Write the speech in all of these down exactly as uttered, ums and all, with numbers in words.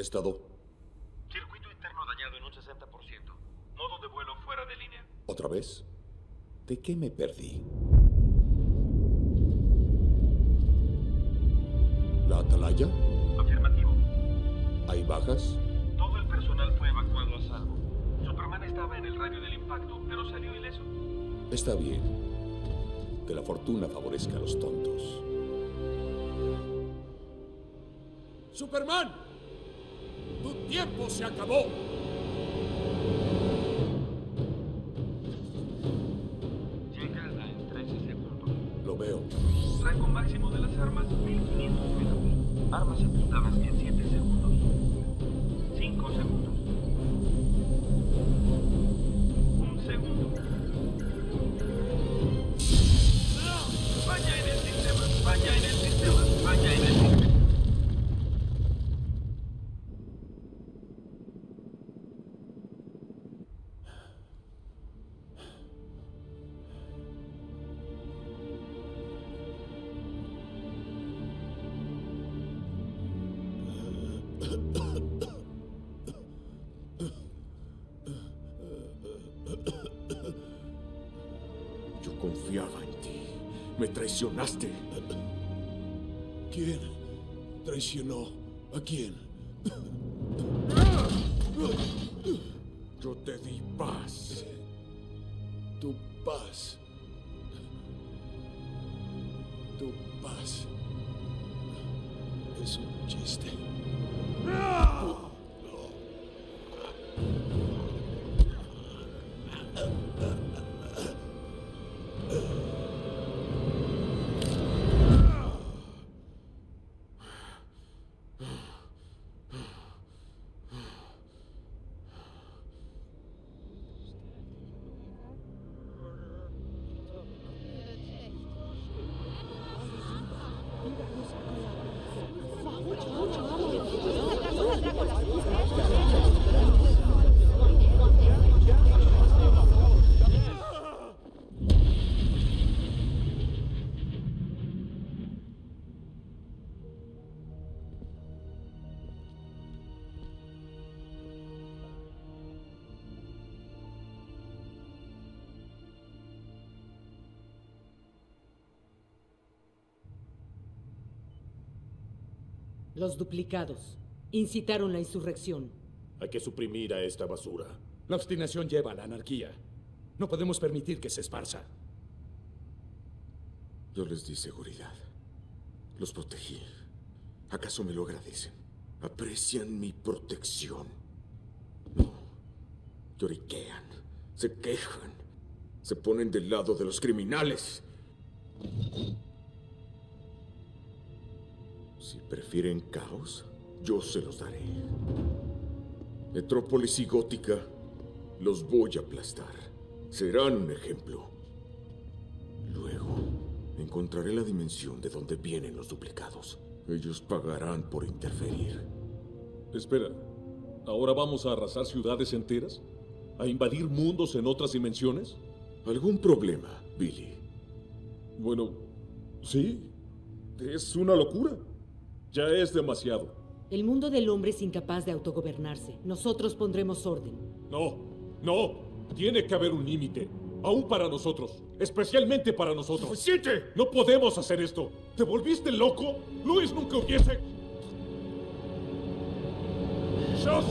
Estado. Circuito interno dañado en un sesenta por ciento. Modo de vuelo fuera de línea. ¿Otra vez? ¿De qué me perdí? ¿La Atalaya? Afirmativo. ¿Hay bajas? Todo el personal fue evacuado a salvo. Superman estaba en el radio del impacto, pero salió ileso. Está bien. Que la fortuna favorezca a los tontos. ¡Superman! ¡Tu tiempo se acabó! Llegada en trece segundos. Lo veo. Rango máximo de las armas, mil quinientos metros. Armas apuntadas en siete segundos. cinco segundos. Un segundo. Falla en el sistema, falla en el sistema, falla en el sistema. Yo confiaba en ti. Me traicionaste. ¿Quién traicionó a quién? Yo te di paz. Tu paz. Tu paz. Es un chiste. Los duplicados incitaron la insurrección. Hay que suprimir a esta basura. La obstinación lleva a la anarquía. No podemos permitir que se esparza. Yo les di seguridad. Los protegí. ¿Acaso me lo agradecen? ¿Aprecian mi protección? No. Lloriquean. Se quejan. Se ponen del lado de los criminales. Si prefieren caos, yo se los daré. Metrópolis y Gótica los voy a aplastar. Serán un ejemplo. Luego, encontraré la dimensión de donde vienen los duplicados. Ellos pagarán por interferir. Espera, ¿ahora vamos a arrasar ciudades enteras? ¿A invadir mundos en otras dimensiones? ¿Algún problema, Billy? Bueno, sí. Es una locura. Ya es demasiado. El mundo del hombre es incapaz de autogobernarse. Nosotros pondremos orden. No, no. Tiene que haber un límite. Aún para nosotros. Especialmente para nosotros. ¡Suficiente! No podemos hacer esto. ¿Te volviste loco? Luis nunca hubiese... ¡Shot!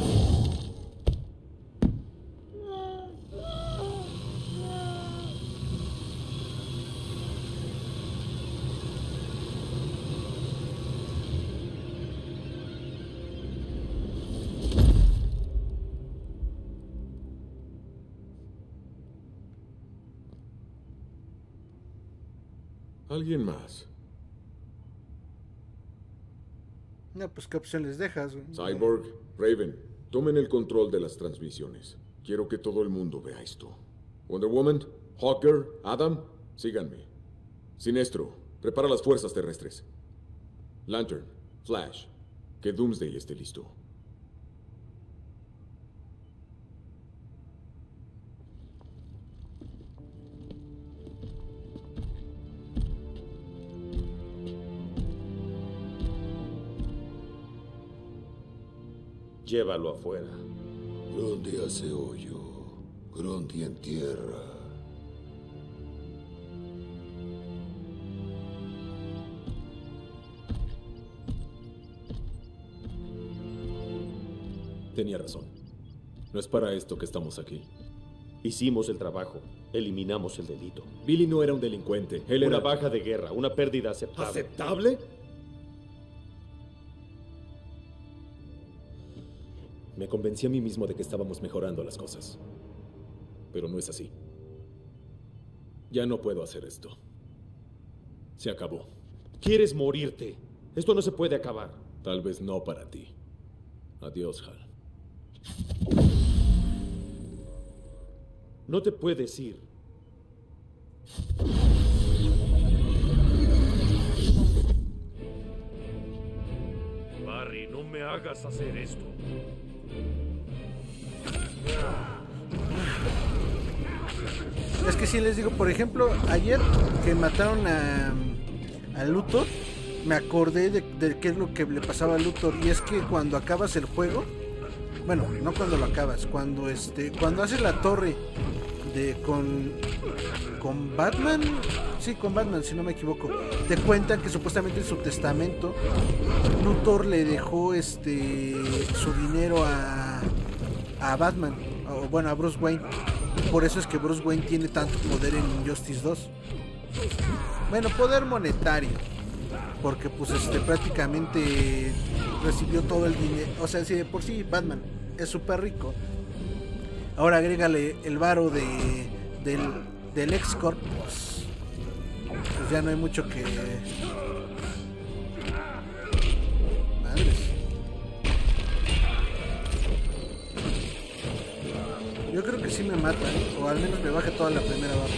¿Alguien más? No, pues qué opción les dejas, güey. Cyborg, Raven, tomen el control de las transmisiones. Quiero que todo el mundo vea esto. Wonder Woman, Hawker, Adam, síganme. Sinestro, prepara las fuerzas terrestres. Lantern, Flash, que Doomsday esté listo. Llévalo afuera. Grundy hace hoyo. Grundy en tierra. Tenía razón. No es para esto que estamos aquí. Hicimos el trabajo. Eliminamos el delito. Billy no era un delincuente. Él Una era... baja de guerra, una pérdida aceptable. ¿Aceptable? Me convencí a mí mismo de que estábamos mejorando las cosas. Pero no es así. Ya no puedo hacer esto. Se acabó. ¿Quieres morirte? Esto no se puede acabar. Tal vez no para ti. Adiós, Hal. No te puedes ir. Barry, no me hagas hacer esto. Es que si les digo, por ejemplo, ayer que mataron a, a Luthor, me acordé de, de qué es lo que le pasaba a Luthor. Y es que cuando acabas el juego, bueno, no cuando lo acabas, cuando este, cuando haces la torre de con con Batman, sí, con Batman, si no me equivoco, te cuentan que supuestamente en su testamento Luthor le dejó este su dinero a a Batman, o bueno, a Bruce Wayne. Por eso es que Bruce Wayne tiene tanto poder en Injustice dos. Bueno, poder monetario, porque pues este prácticamente recibió todo el dinero. O sea, si de por sí Batman es súper rico, ahora agrégale el varo de del, del X-Corp, pues, pues ya no hay mucho que... Madres. Yo creo que sí me matan, o al menos me baje toda la primera barra.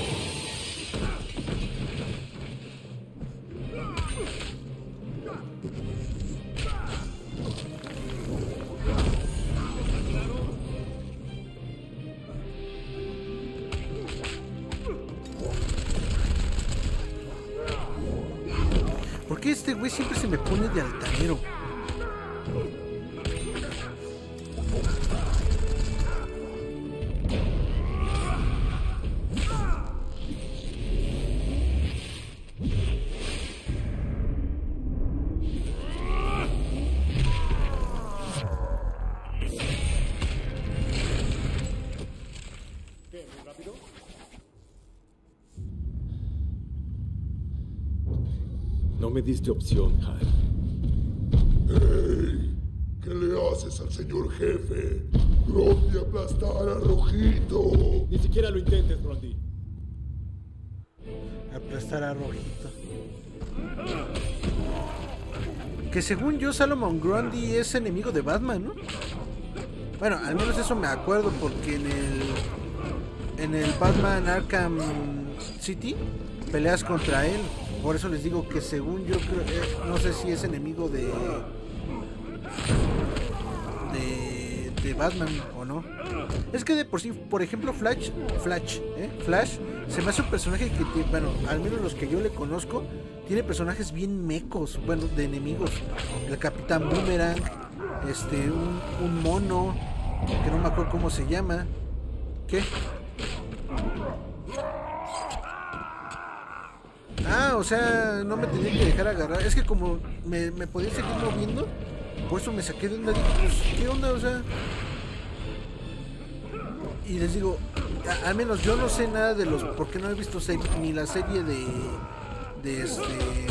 ¿Por qué este güey siempre se me pone de altanero? No me diste opción, Hal. ¡Hey! ¿Qué le haces al señor jefe? Grundy aplastar a Rojito. Ni siquiera lo intentes, Grundy. Aplastar a Rojito. Que según yo, Solomon Grundy es enemigo de Batman, ¿no? Bueno, al menos eso me acuerdo, porque en el en el Batman Arkham City peleas contra él. Por eso les digo que según yo creo, eh, no sé si es enemigo de, de de Batman o no. Es que de por sí, por ejemplo, Flash, Flash, ¿eh? Flash se me hace un personaje que, te, bueno, al menos los que yo le conozco, tiene personajes bien mecos, bueno, de enemigos. El Capitán Boomerang, este, un, un mono, que no me acuerdo cómo se llama. ¿Qué? Ah, o sea, no me tenía que dejar agarrar. Es que como me, me podía seguir moviendo, por eso me saqué de onda. Dije, pues, ¿qué onda? O sea... Y les digo, a, al menos yo no sé nada de los... Porque no he visto serie, ni la serie de... De este...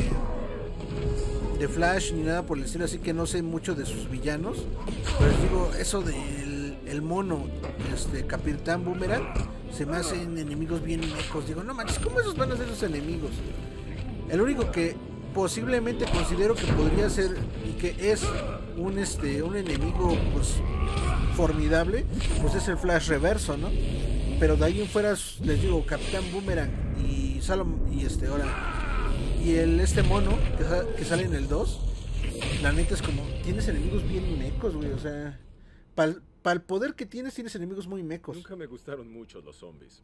De Flash, ni nada por el estilo. Así que no sé mucho de sus villanos. Pero les digo, eso del el mono, este, Capitán Boomerang, se me hacen enemigos bien mecos. Digo, no manches, ¿cómo esos van a ser esos enemigos? El único que posiblemente considero que podría ser y que es un este un enemigo pues formidable, pues es el Flash Reverso, ¿no? Pero de ahí en fuera les digo, Capitán Boomerang y Salom y este ahora y el este mono que, que sale en el dos, la neta es como tienes enemigos bien mecos, güey, o sea, para pa el poder que tienes tienes enemigos muy mecos. Nunca me gustaron mucho los zombies.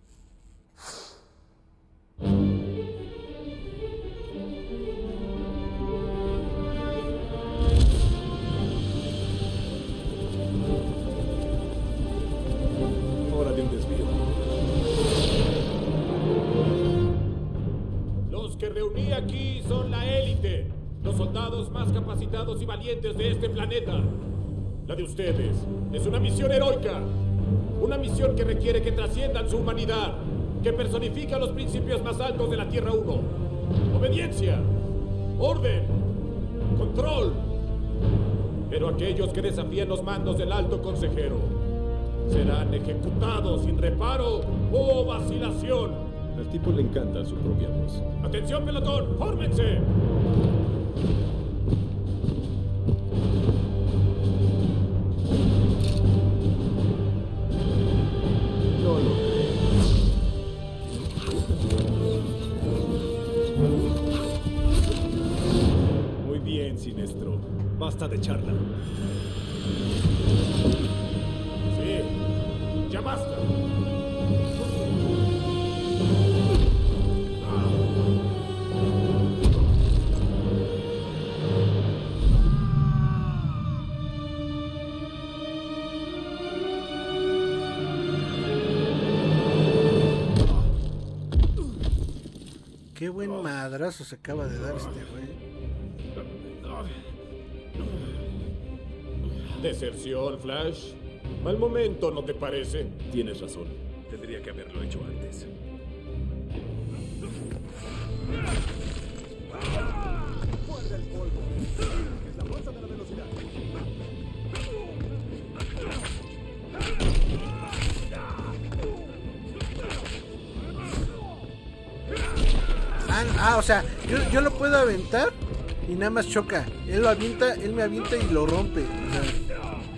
reuní aquí son la élite, los soldados más capacitados y valientes de este planeta. La de ustedes es una misión heroica, una misión que requiere que trasciendan su humanidad, que personifica los principios más altos de la Tierra uno. Obediencia, orden, control. Pero aquellos que desafían los mandos del alto consejero serán ejecutados sin reparo o vacilación. Al tipo le encanta su propia voz. ¡Atención, pelotón! ¡Fórmense! No lo creo. Muy bien, Sinestro. Basta de charla. Sí, ya basta. Qué buen madrazo se acaba de dar este güey. Deserción, Flash. Mal momento, ¿no te parece? Tienes razón. Tendría que haberlo hecho antes. Guarda el polvo. Es la fuerza de la velocidad. Ah, ah, o sea, yo, yo lo puedo aventar y nada más choca. Él lo avienta, él me avienta y lo rompe. O sea,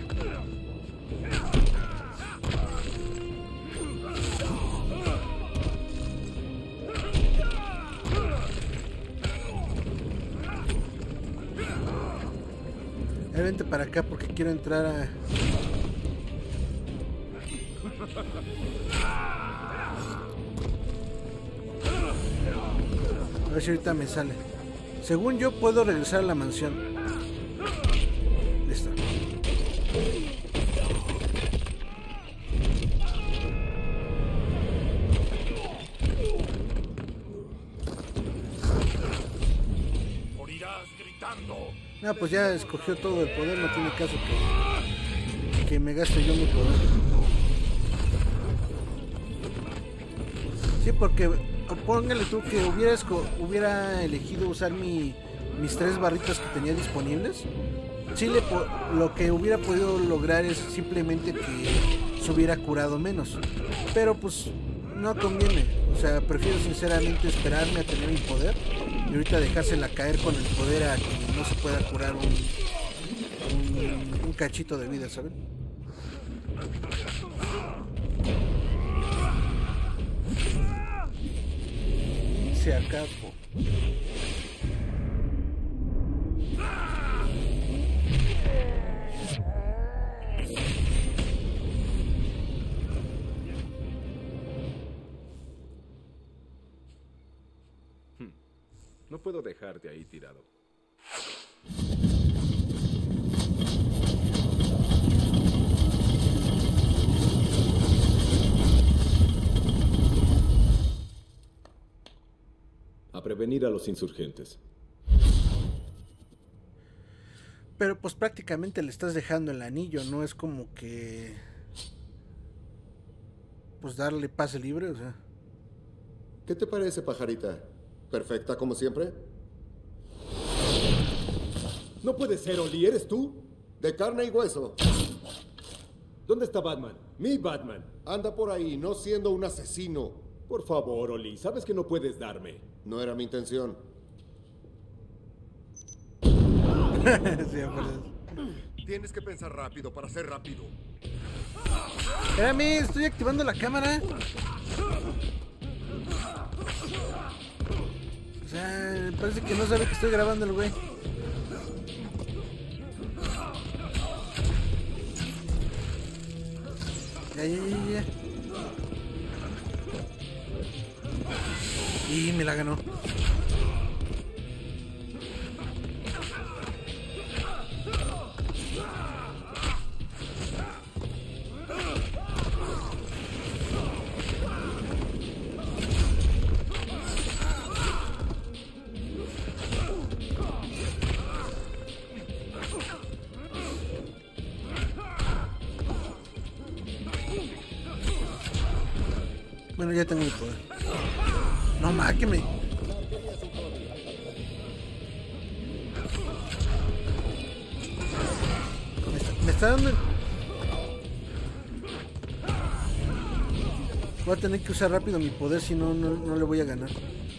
Él vente para acá porque quiero entrar a... A ver si ahorita me sale. Según yo puedo regresar a la mansión. Listo. Morirás gritando. No, pues ya escogió todo el poder, no tiene caso que, que me gaste yo mi poder. Sí, porque póngale tú que hubiera, esco hubiera elegido usar mi, mis tres barritas que tenía disponibles. Sí, le po lo que hubiera podido lograr es simplemente que se hubiera curado menos. Pero pues no conviene. O sea, prefiero sinceramente esperarme a tener mi poder y ahorita dejársela caer con el poder a que no se pueda curar un, un, un cachito de vida, ¿saben? Se acabó. No puedo dejarte ahí tirado. A prevenir a los insurgentes. Pero pues prácticamente le estás dejando el anillo, no es como que pues darle pase libre, o sea. ¿Qué te parece, pajarita? ¿Perfecta como siempre? No puede ser, Oli, ¿eres tú? De carne y hueso. ¿Dónde está Batman? Mi Batman. Anda por ahí, no siendo un asesino. Por favor, Oli, sabes que no puedes darme. No era mi intención. Sí, tienes que pensar rápido para ser rápido. Espérame, estoy activando la cámara. O sea, parece que no sabe que estoy grabando el güey. Ya, ya, ya, ya. Y me la ganó. Bueno, ya tengo mi poder. No más que me... Me está, me está dando... Voy a tener que usar rápido mi poder, si no, no, no le voy a ganar.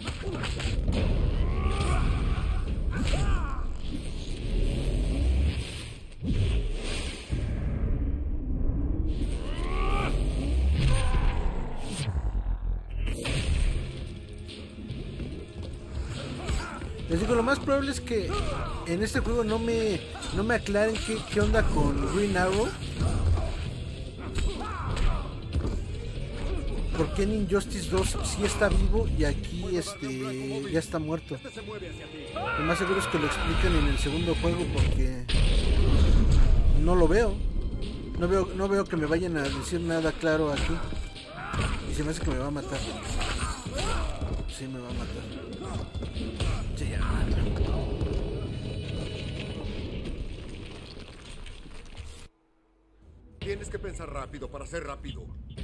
Les digo, lo más probable es que en este juego no me, no me aclaren qué, qué onda con Green Arrow. Porque en Injustice dos sí está vivo y aquí este ya está muerto. Lo más seguro es que lo expliquen en el segundo juego porque no lo veo. No veo, no veo que me vayan a decir nada claro aquí. Y se me hace que me va a matar. Sí, me va a matar. Sí, ya me mata. Tienes que pensar rápido para ser rápido.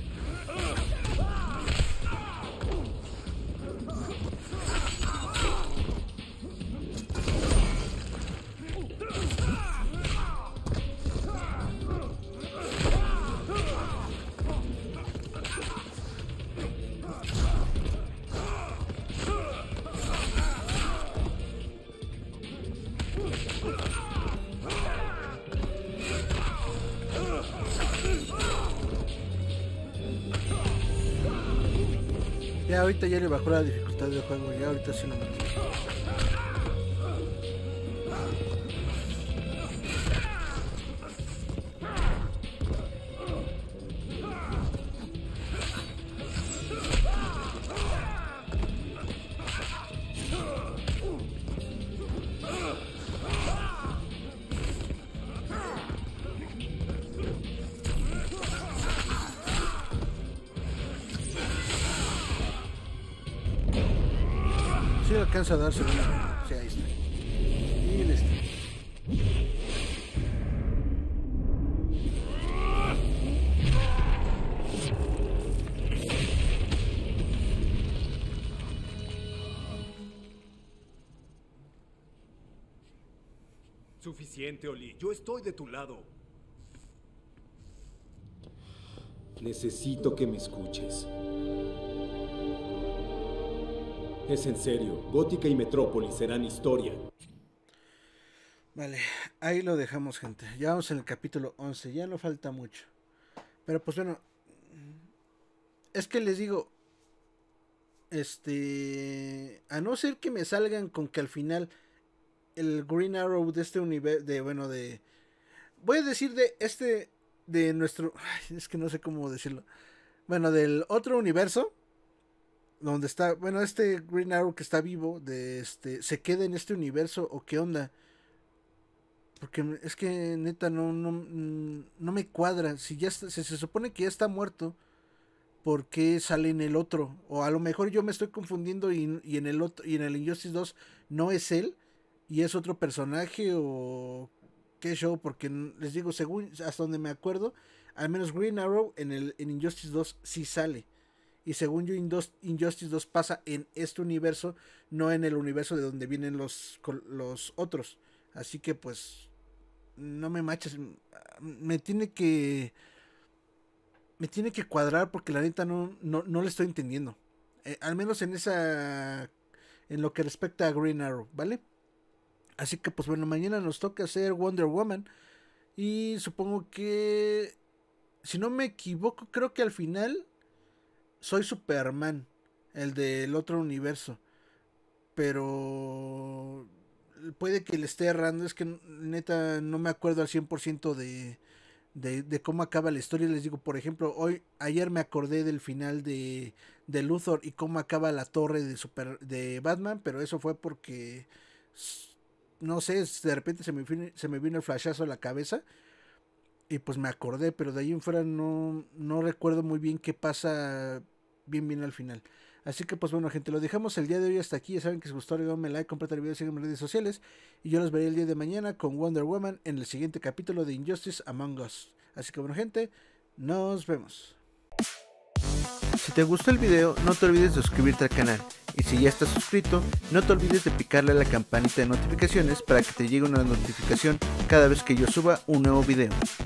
Ya ahorita ya le bajó la dificultad del juego, ya ahorita sí lo mato. Sí alcanza a darse una. Sí, ahí está. Y listo. Suficiente, Oli. Yo estoy de tu lado. Necesito que me escuches. Es en serio, Gótica y Metrópolis serán historia. Vale, ahí lo dejamos, gente. Ya vamos en el capítulo once, ya no falta mucho. Pero pues bueno, es que les digo, este, a no ser que me salgan con que al final el Green Arrow de este universo, de bueno, de, voy a decir de este, de nuestro, ay, es que no sé cómo decirlo, bueno, del otro universo, donde está, bueno, este Green Arrow que está vivo, de este, se queda en este universo o qué onda. Porque es que neta no, no, no me cuadra. Si ya está, si se supone que ya está muerto, ¿por qué sale en el otro? O a lo mejor yo me estoy confundiendo y, y en el otro, y en el Injustice dos no es él y es otro personaje o qué show, porque les digo, según hasta donde me acuerdo, al menos Green Arrow en el en Injustice dos sí sale. Y según yo, Injustice dos pasa en este universo, no en el universo de donde vienen los, los otros. Así que pues, no me manches. Me tiene que... Me tiene que cuadrar porque la neta no, no, no le estoy entendiendo. Eh, al menos en esa... En lo que respecta a Green Arrow, ¿vale? Así que pues bueno, mañana nos toca hacer Wonder Woman. Y supongo que... Si no me equivoco, creo que al final... Soy Superman, el del otro universo. Pero puede que le esté errando. Es que neta no me acuerdo al cien por ciento de, de, de cómo acaba la historia. Les digo, por ejemplo, hoy ayer me acordé del final de, de Luthor y cómo acaba la torre de, super, de Batman. Pero eso fue porque, no sé, de repente se me, se me vino el flashazo a la cabeza. Y pues me acordé, pero de ahí en fuera no, no recuerdo muy bien qué pasa bien bien al final. Así que pues bueno, gente, lo dejamos el día de hoy hasta aquí. Ya saben que si os gustó, denme like, compartan el video, síganme en redes sociales. Y yo los veré el día de mañana con Wonder Woman en el siguiente capítulo de Injustice Among Us. Así que bueno, gente, nos vemos. Si te gustó el video, no te olvides de suscribirte al canal. Y si ya estás suscrito, no te olvides de picarle a la campanita de notificaciones para que te llegue una notificación cada vez que yo suba un nuevo video.